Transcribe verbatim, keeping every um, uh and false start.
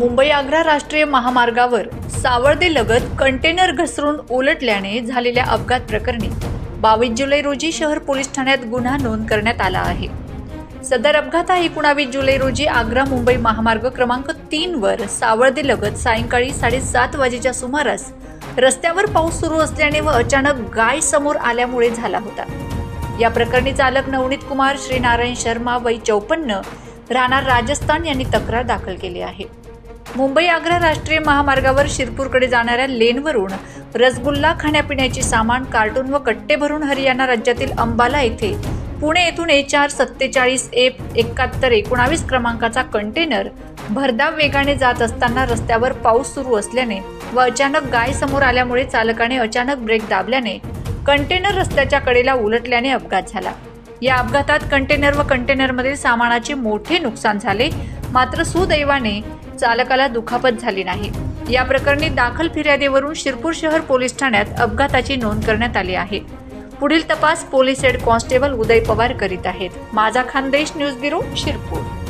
मुंबई आग्रा राष्ट्रीय महामार्गावर सावर्दे लगत कंटेनर घसरून उलटल्याने झालेल्या अपघात प्रकरणी बावीस जुलै रोजी शहर पोलीस ठाण्यात गुन्हा नोंद करण्यात आला आहे। सदर अपघात हा एकोणावीस जुलै रोजी आग्रा मुंबई महामार्ग क्रमांक तीन वर सावर्दे लगत सायंकाळी साडेसात वाजेच्या सुमारास रस्त्यावर पाऊस सुरू असल्याने व अचानक गाय समोर आल्यामुळे झाला होता। या प्रकरणी चालक नवनीत कुमार श्रीनारायण शर्मा वय चौपन्न राहणार राजस्थान यांनी तक्रार दाखल केली आहे। मुंबई आग्रा राष्ट्रीय महामार्गावर शिरपूरकडे जाणाऱ्या लेनवरून रसगुल्ला खाण्यापिण्याचे सामान कार्टून व कट्टे भरून हरियाणा राज्यातील अंबाला येथे पुणे येथून एच आर सत्तेचाळीस एफ एकाहत्तर एकोणावीस क्रमांकाचा कंटेनर भरधाव वेगाने जात असताना रस्त्यावर पाऊस सुरू असल्याने व अचानक गाय समोर आल्यामुळे चालकाने अचानक ब्रेक दाबल्याने कंटेनर रस्त्याच्या कडेला उलटल्याने अपघात झाला। या अपघातात कंटेनर व कंटेनरमधील सामानाचे मोठे नुकसान झाले, मात्र सुदैवाने चालकाला दुखापत झाली नाही। या प्रकरणी दाखल फिर्यादीवरून शिरपूर शहर पोलीस ठाण्यात अपघाताची नोंद करण्यात आली आहे। पुढील तपास police head constable Uday Pawar करीत आहेत। माझा खानदेश न्यूज ब्युरो शिरपूर।